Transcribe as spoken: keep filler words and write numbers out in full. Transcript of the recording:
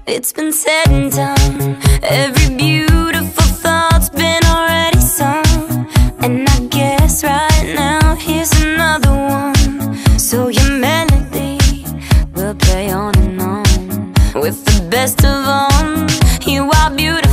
It's been said and done. Every beautiful thought's been already sung. And I guess right now here's another one. So your melody will play on and on. With the best of all, you are beautiful.